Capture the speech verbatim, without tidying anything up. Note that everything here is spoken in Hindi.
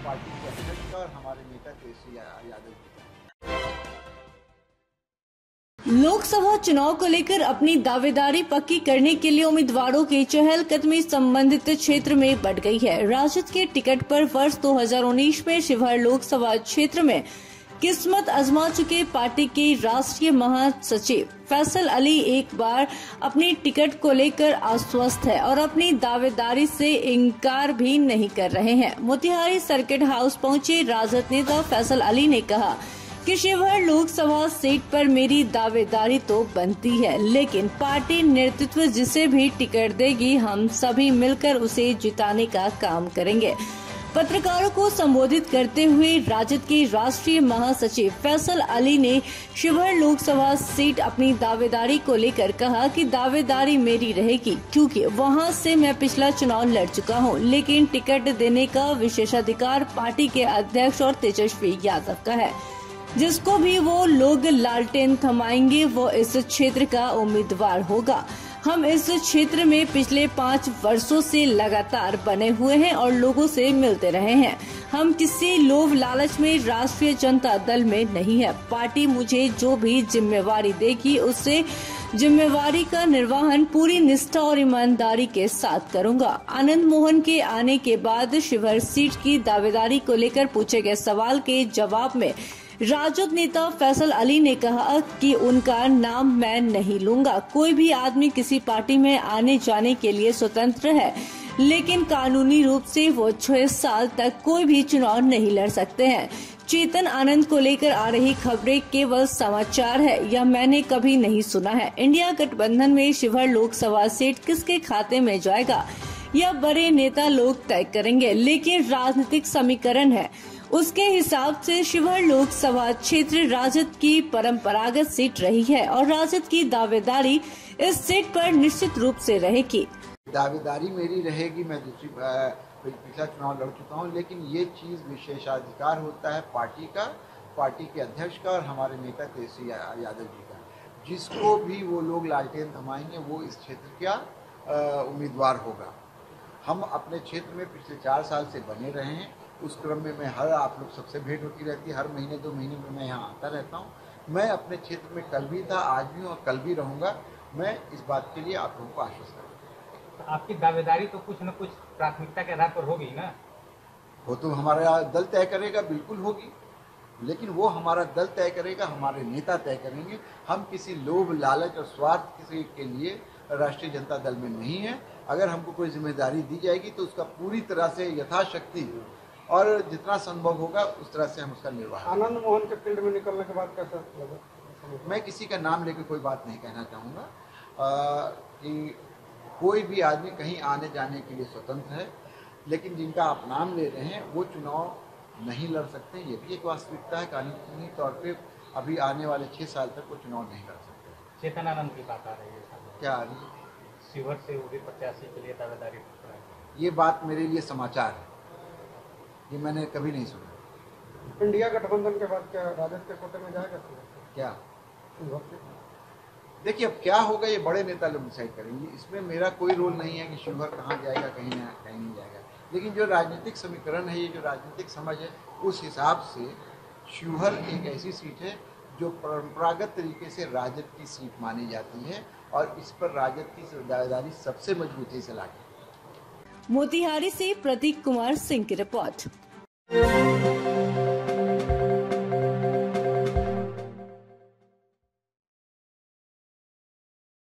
पार्टी के अध्यक्ष का और हमारे नेता तेजस्वी यादव जी का। लोकसभा चुनाव को लेकर अपनी दावेदारी पक्की करने के लिए उम्मीदवारों की चहलकदमी संबंधित क्षेत्र में बढ़ गई है। राजद के टिकट पर वर्ष दो हज़ार उन्नीस में शिवहर लोकसभा क्षेत्र में किस्मत आजमा चुके पार्टी के राष्ट्रीय महासचिव फैसल अली एक बार अपनी टिकट को लेकर आश्वस्त है और अपनी दावेदारी से इनकार भी नहीं कर रहे हैं। मोतिहारी सर्किट हाउस पहुंचे राजद नेता फैसल अली ने कहा कि शिवहर लोकसभा सीट पर मेरी दावेदारी तो बनती है, लेकिन पार्टी नेतृत्व जिसे भी टिकट देगी हम सभी मिलकर उसे जिताने का काम करेंगे। पत्रकारों को संबोधित करते हुए राजद के राष्ट्रीय महासचिव फैसल अली ने शिवहर लोकसभा सीट अपनी दावेदारी को लेकर कहा कि दावेदारी मेरी रहेगी क्योंकि वहां से मैं पिछला चुनाव लड़ चुका हूं, लेकिन टिकट देने का विशेषाधिकार पार्टी के अध्यक्ष और तेजस्वी यादव का है। जिसको भी वो लोग लालटेन थमाएंगे वो इस क्षेत्र का उम्मीदवार होगा। हम इस क्षेत्र में पिछले पाँच वर्षों से लगातार बने हुए हैं और लोगों से मिलते रहे हैं। हम किसी लोभ लालच में राष्ट्रीय जनता दल में नहीं है। पार्टी मुझे जो भी जिम्मेवारी देगी उससे जिम्मेवारी का निर्वहन पूरी निष्ठा और ईमानदारी के साथ करूंगा। आनंद मोहन के आने के बाद शिवहर सीट की दावेदारी को लेकर पूछे गए सवाल के जवाब में राजद नेता फैसल अली ने कहा कि उनका नाम मैं नहीं लूंगा। कोई भी आदमी किसी पार्टी में आने जाने के लिए स्वतंत्र है, लेकिन कानूनी रूप से वो छह साल तक कोई भी चुनाव नहीं लड़ सकते हैं। चेतन आनंद को लेकर आ रही खबरें केवल समाचार है, यह मैंने कभी नहीं सुना है। इंडिया गठबंधन में शिवहर लोकसभा सीट किसके खाते में जाएगा यह बड़े नेता लोग तय करेंगे, लेकिन राजनीतिक समीकरण है उसके हिसाब से शिवहर लोकसभा क्षेत्र राजद की परंपरागत सीट रही है और राजद की दावेदारी इस सीट पर निश्चित रूप से रहेगी। दावेदारी मेरी रहेगी, मैं दूसरी पिछला चुनाव लड़ चुका हूं, लेकिन ये चीज विशेषाधिकार होता है पार्टी का, पार्टी के अध्यक्ष का और हमारे नेता तेजस्वी यादव जी का। जिसको भी वो लोग लालटेन थमाएंगे वो इस क्षेत्र का उम्मीदवार होगा। हम अपने क्षेत्र में पिछले चार साल से बने रहे हैं, उस क्रम में मैं हर आप लोग सबसे भेंट होती रहती है, हर महीने दो महीने में मैं यहाँ आता रहता हूँ। मैं अपने क्षेत्र में कल भी था, आज भी और कल भी रहूँगा। मैं इस बात के लिए आप लोगों को आश्वस्त करता हूँ। आपकी दावेदारी तो कुछ न कुछ प्राथमिकता के आधार पर होगी ना? वो तो हमारा दल तय करेगा, बिल्कुल होगी, लेकिन वो हमारा दल तय करेगा, हमारे नेता तय करेंगे। हम किसी लोभ लालच और स्वार्थ किसी के लिए राष्ट्रीय जनता दल में नहीं है। अगर हमको कोई जिम्मेदारी दी जाएगी तो उसका पूरी तरह से यथाशक्ति और जितना संभव होगा उस तरह से हम उसका निर्वाह। आनंद मोहन के फील्ड में निकलने के बाद कैसा लगा? मैं किसी का नाम लेकर कोई बात नहीं कहना चाहूँगा कि कोई भी आदमी कहीं आने जाने के लिए स्वतंत्र है, लेकिन जिनका आप नाम ले रहे हैं वो चुनाव नहीं लड़ सकते। ये भी एक वास्तविकता है। कानूनी तौर पे अभी आने वाले छः साल तक वो चुनाव नहीं लड़ सकते। चेतन आनंद की बात आ रही है क्या आ रही है? शिवहर से वो भी प्रत्याशी के लिए दावेदारी। ये बात मेरे लिए समाचार है, ये मैंने कभी नहीं सुना। इंडिया गठबंधन के बाद क्या राजद के कोटे में जाएगा? क्या देखिए अब क्या होगा ये बड़े नेता लोग डिसाइड करेंगे। इसमें मेरा कोई रोल नहीं है कि शिवहर कहाँ जाएगा, कहीं ना कहीं नहीं जाएगा। लेकिन जो राजनीतिक समीकरण है, ये जो राजनीतिक समझ है, उस हिसाब से शिवहर एक ऐसी सीट है जो परंपरागत तरीके से राजद की सीट मानी जाती है और इस पर राजद की दावेदारी सबसे मजबूती से लागू। मोतिहारी से प्रतीक कुमार सिंह की रिपोर्ट।